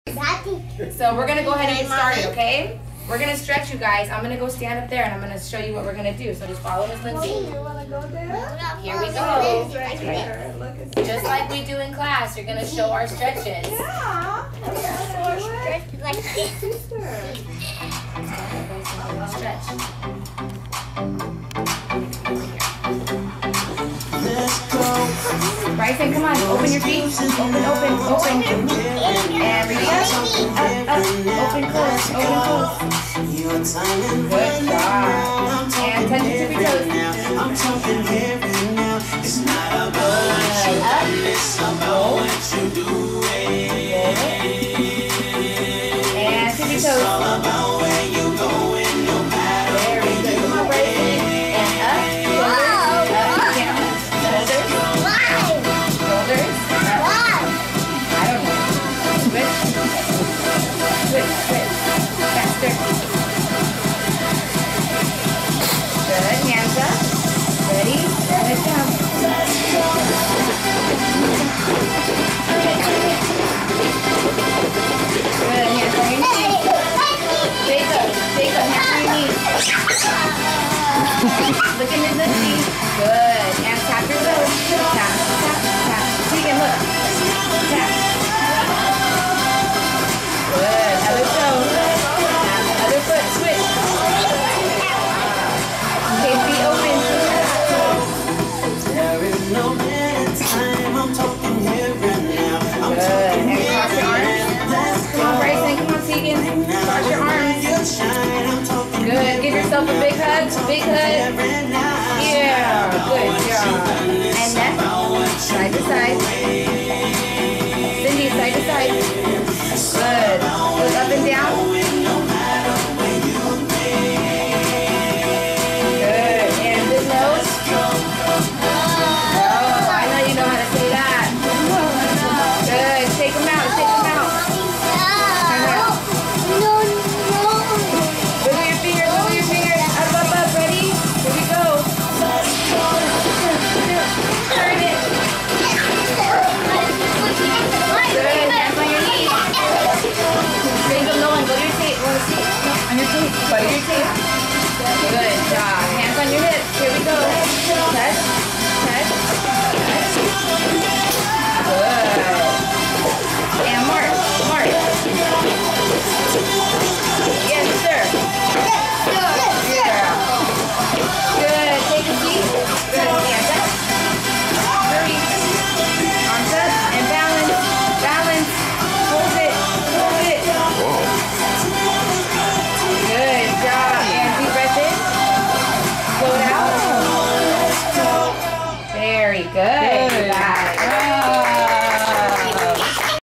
So we're gonna go ahead and get started, okay? We're gonna stretch, you guys. I'm gonna go stand up there and I'm gonna show you what we're gonna do. So just follow Miss Lindsay. You wanna go there? Here we go. Just like we do in class, you're gonna show our stretches. Yeah. Like this. Stretch. Bryson, come on, open your feet. Open. And reach up. Open, close. Good job. And touch your tippy toes. I'm talking here and now. It's not about what you do, it's about what you do. And tippy toes. It's all about where you going, no matter. Very good. Come on, Bryson. And up. Shoulders. I don't know. Switch. Faster. Good. Hands up. Ready? Let's go. Good. Hands on your knees. Take up. Hands on your knees. Look at Miss Lindsay. Good. And tap your toes. Tap. Tegan, look. Tap. Good. Other toe. Tap. Other foot. Switch. Okay, feet open. There is no better time. I'm talking here and now. I'm Good. talking And here cross your arms. Come on, Bryson. Come on, Tegan. Cross your arms. Good. Give yourself a big hug. Yeah. Good job. And next. Side to side. Cindy, side to side. Good. Look up and down. Good. And good nose. Oh, I know you know how to say that. Good. Take them out. Turn out. Wiggle your fingers. Up. Ready? Here we go. Turn it. Good. Hands on your knees. Go on your tape. On your tape. Go to your tape. Good job. Hands on your hips. Here we go. Touch. Good. And march. Yes, sir. Yeah. Good. Take a seat. Good. Hands up. Hurry. Arms up and balance. Hold it. Good job. And deep breath in. Blow it out. Very good.